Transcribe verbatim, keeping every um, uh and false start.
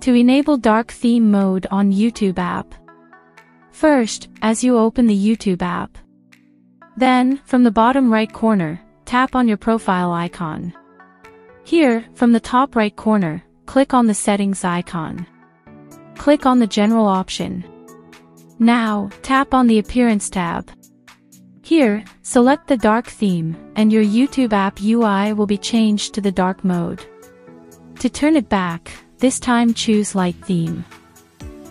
To enable dark theme mode on YouTube app. First, as you open the YouTube app. Then, from the bottom right corner, tap on your profile icon. Here, from the top right corner, click on the settings icon. Click on the general option. Now, tap on the appearance tab. Here, select the dark theme, and your YouTube app U I will be changed to the dark mode. To turn it back, this time choose light theme.